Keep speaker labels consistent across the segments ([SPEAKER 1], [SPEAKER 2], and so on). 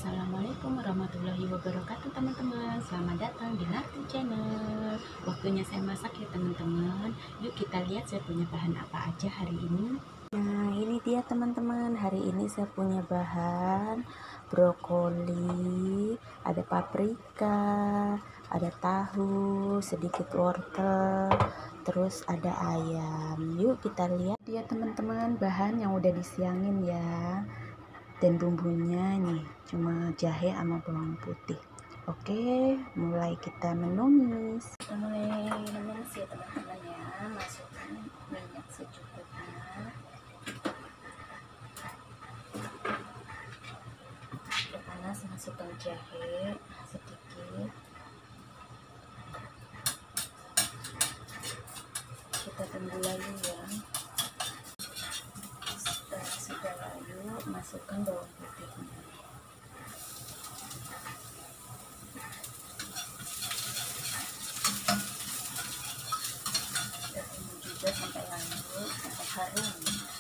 [SPEAKER 1] Assalamualaikum warahmatullahi wabarakatuh teman-teman. Selamat datang di Narti Channel. Waktunya saya masak ya teman-teman. Yuk kita lihat saya punya bahan apa aja hari ini. Nah ini dia teman-teman. Hari ini saya punya bahan brokoli, ada paprika, ada tahu, sedikit wortel, terus ada ayam. Yuk kita lihat dia teman-teman, bahan yang udah disiangin ya. Dan bumbunya nih cuma jahe sama bawang putih. Oke, mulai kita menumis. Kita mulai menumis ya teman-teman ya. Masukkan minyak secukupnya. Udah panas, masukkan jahe sedikit. Kita tunggu lagi ya. Sudah lalu masukkan bawang putihnya. Kita tunggu juga sampai lanjut, sampai harum.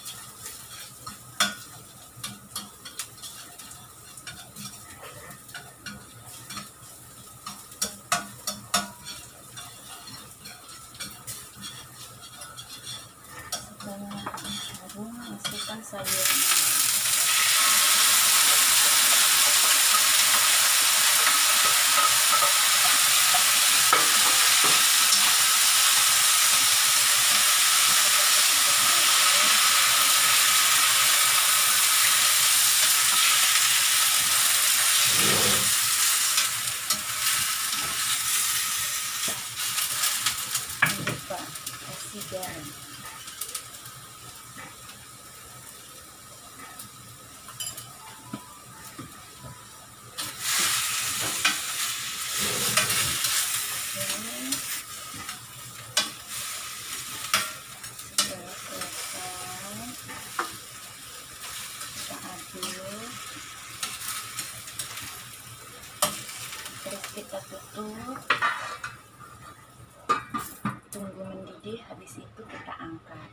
[SPEAKER 1] Setelah harum, masukkan sayurnya. Kasih garam. Setelah selesai, kita aduk, terus kita tutup, tunggu mendidih. Habis itu kita angkat.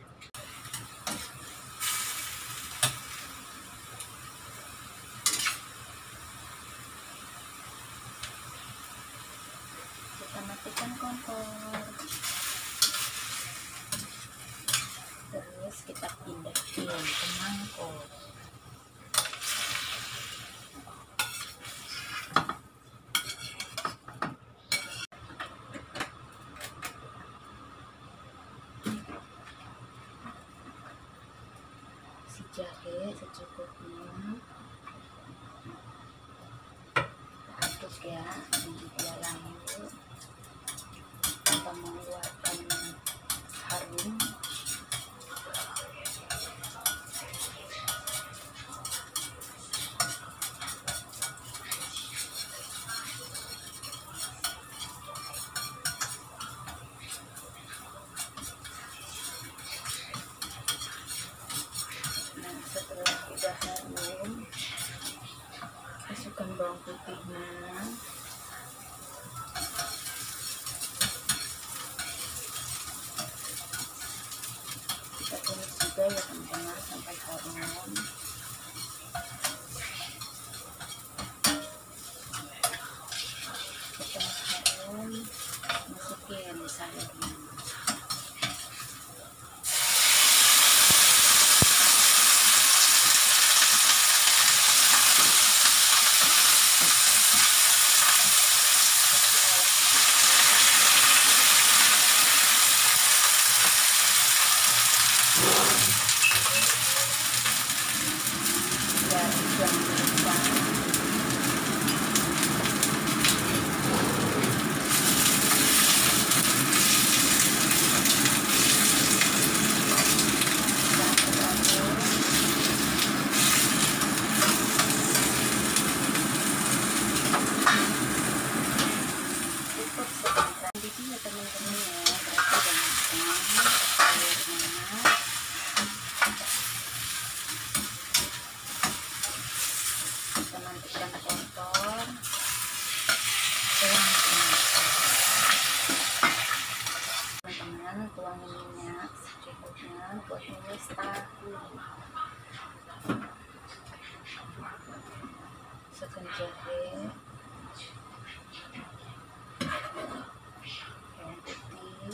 [SPEAKER 1] Kita matikan kompor, terus kita pindahin ke mangkok. Si jahe secukupnya, aduk ya, nanti dia lanjut. Kita mengeluarkan harum. Nah, setelah sudah harum, masukkan bawang putihnya. Kita tumis juga ya teman-teman sampai harum. Setelah harum, masukin sayurnya. Jangan lupa cukup sebentar dikit ya teman-teman ya. Berarti udah matang sayurnya. Kita matikan kompor, teman-teman. Tuangin minyak secukupnya buat numis tahu. Masukkan jahe, bawang putih,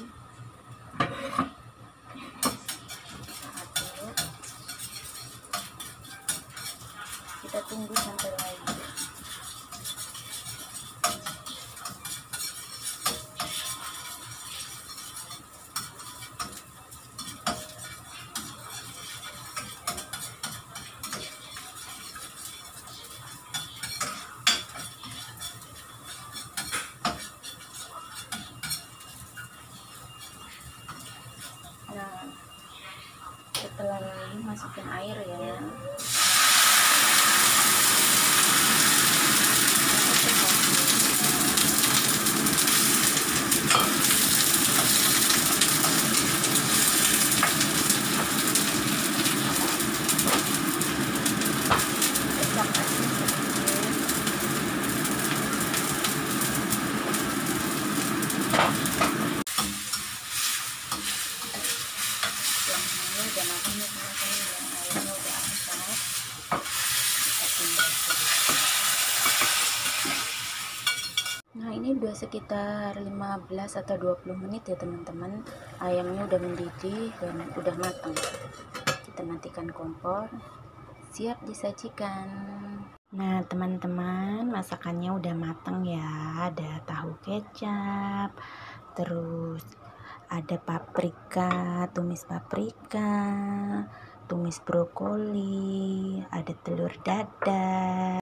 [SPEAKER 1] aduk. Kita tunggu sampai layu. Nah, setelah layu masukin air ya. Udah matang ya teman-teman, yang airnya udah asap, kita tinggal. Nah, ini udah sekitar 15 atau 20 menit ya teman-teman. Ayamnya udah mendidih dan udah matang. Kita matikan kompor, siap disajikan. Nah teman-teman, masakannya udah matang ya. Ada tahu kecap, terus ada paprika, tumis paprika, tumis brokoli, ada telur dadar.